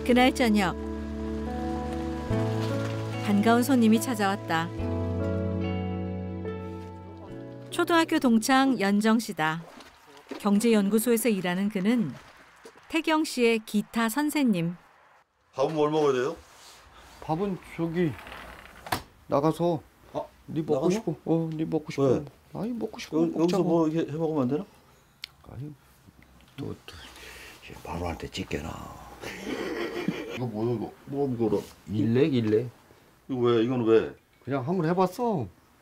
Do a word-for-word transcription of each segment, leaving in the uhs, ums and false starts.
그날 저녁 반가운 손님이 찾아왔다. 초등학교 동창 연정 씨다. 경제연구소에서 일하는 그는 태경 씨의 기타 선생님. 밥은 뭘 먹어야 돼요? 밥은 저기 나가서. 아, 네 먹고 나가서? 싶어. 어, 네 먹고 싶어. 왜? 아니 먹고 싶어. 여, 여기서 뭐 이렇게 해 먹으면 안 되나? 아니 또 또 바로한테 찢겨나. 이거 뭐야 이거? 뭐 이거라? 일렉 일렉. 이거 왜? 이건 왜? 그냥 한번 해봤어.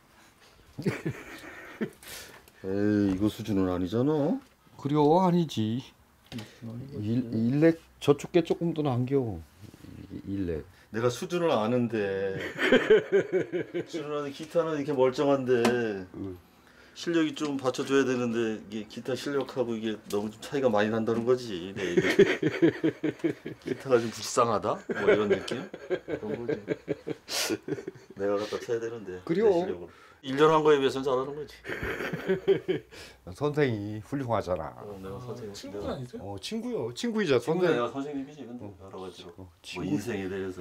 에이 이거 수준은 아니잖아. 그려 아니지. 일, 일렉 저쪽 게 조금 더 남겨. 일렉. 내가 수준을 아는데 수준을 아는데 기타는 이렇게 멀쩡한데 응. 실력이 좀 받쳐줘야 되는데 이게 기타 실력하고 이게 너무 좀 차이가 많이 난다는 거지. 네, 이게 기타가 좀 불쌍하다? 뭐 이런 느낌? 그런 거지. 내가 갖다 쳐야 되는데. 그래요. 내 실력으로. 일 년 한 거에 비해서는 잘하는 거지. 선생이 훌륭하잖아. 어, 내가 선생님. 친구 내가, 아니세요? 어 친구요. 친구이자 친구 선생. 내가 선생님이지. 근데 여러 가지로. 어, 뭐 인생에 대해서.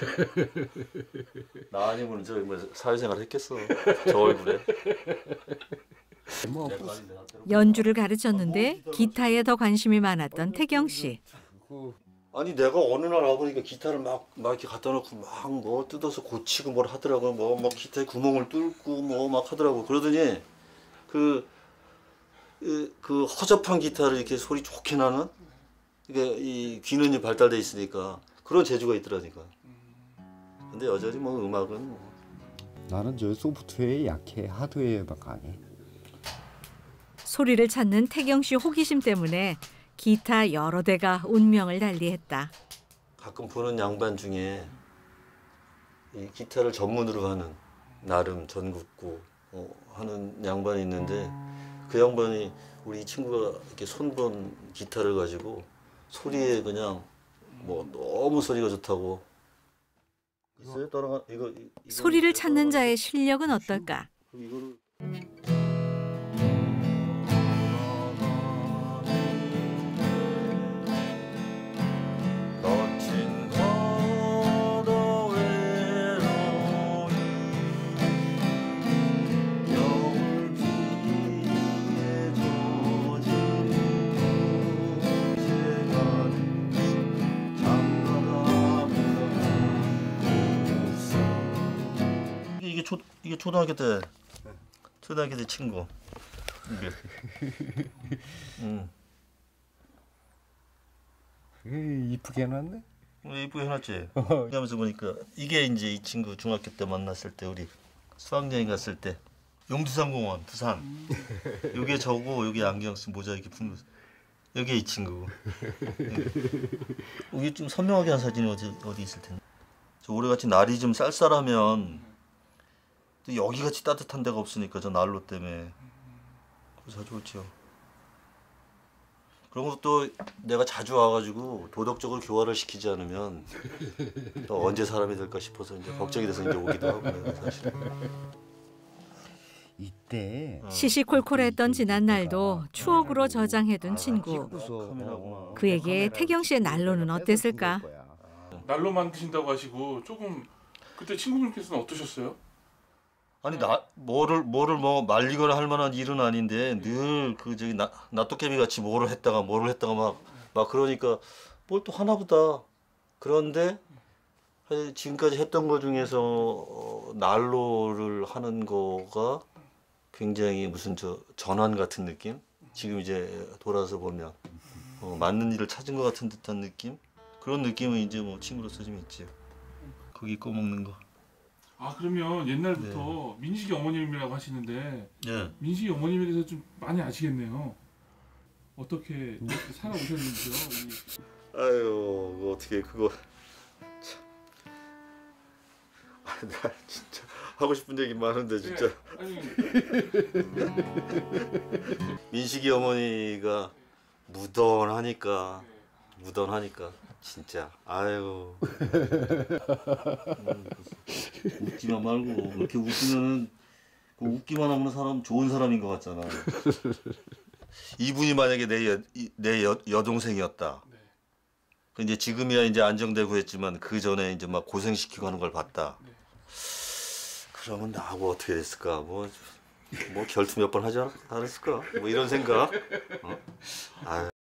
나 아니면 저 뭐 사회생활 했겠어. 저 얼굴에. 뭐 연주를 가르쳤는데 기타에 더 관심이 많았던 태경 씨. 아니 내가 어느 날 와보니까 기타를 막, 막 이렇게 갖다 놓고 막 뭐 뜯어서 고치고 뭘 하더라고요. 뭐 막 기타에 구멍을 뚫고 뭐 막 하더라고. 그러더니 그, 그, 그 허접한 기타를 이렇게 소리 좋게 나는 이게 이 귀는 발달돼 있으니까 그런 재주가 있더라니까. 근데 여전히 뭐 음악은 뭐. 나는 저 소프트웨어에 약해. 하드웨어에 막 강해. 소리를 찾는 태경 씨 호기심 때문에 기타 여러 대가 운명을 달리했다. 가끔 보는 양반 중에 이 기타를 전문으로 하는 나름 전국구 어, 하는 양반이 있는데 그 양반이 우리 친구가 이렇게 손본 기타를 가지고 소리에 그냥 뭐 너무 소리가 좋다고. 있어요? 따라가 이거, 이, 소리를 찾는 자의 실력은 어떨까? 이거를 이게 초 이게 초등학교 때 초등학교 때 친구. 이게. 응. 에이, 이쁘게 해놨네. 이쁘게 해놨지. 하면서 보니까 이게 이제 이 친구 중학교 때 만났을 때 우리 수학여행 갔을 때 용두산공원 부산. 요게 저고 요게 안경 쓴 모자 이렇게 푼 거. 여기 이 친구. 여기 좀 선명하게 한 사진이 어디 어디 있을 텐데. 저 올해같이 날이 좀 쌀쌀하면 또 여기같이 따뜻한 데가 없으니까 저 난로 때문에 그래서 좋죠. 그런 것도 내가 자주 와가지고 도덕적으로 교화를 시키지 않으면 또 언제 사람이 될까 싶어서 이제 걱정이 돼서 이제 오기도 하고 내가 사실. 이때 시시콜콜했던 지난 날도 추억으로 저장해둔 친구. 어, 그에게 태경 씨의 난로는 어땠을까? 난로 만드신다고 하시고 조금 그때 친구분께서는 어떠셨어요? 아니 나 뭐를 뭐를 뭐 말리거나 할 만한 일은 아닌데 늘 그 저기 나 나토깨비 같이 뭐를 했다가 뭐를 했다가 막 막 그러니까 뭘 또 하나보다. 그런데 지금까지 했던 거 중에서 어, 난로를 하는 거가 굉장히 무슨 저 전환 같은 느낌? 지금 이제 돌아서 보면 어, 맞는 일을 찾은 것 같은 듯한 느낌? 그런 느낌은 이제 뭐 친구로서 좀 있지. 고기 구워 먹는 거. 아 그러면 옛날부터 네. 민식이 어머님이라고 하시는데 네. 민식이 어머님에 대해서 좀 많이 아시겠네요. 어떻게 이렇게 살아오셨는지요? 아유 뭐 어떻게 그거 참. 아, 나 진짜 하고 싶은 얘기 많은데 진짜. 네. 아니, 민식이 어머니가 무던하니까 무던하니까 진짜 아유. 음, 웃기만 말고 이렇게 웃기면은 그 웃기만 하는 사람 좋은 사람인 것 같잖아. 이분이 만약에 내, 여, 내 여, 여동생이었다. 네. 그 이제 지금이야 이제 안정되고 했지만 그 전에 이제 막 고생시키고 하는 걸 봤다. 네. 그러면 나하고 어떻게 됐을까? 뭐, 뭐 결투 몇 번 하지 않- 않았을까? 뭐 이런 생각. 어? 아유.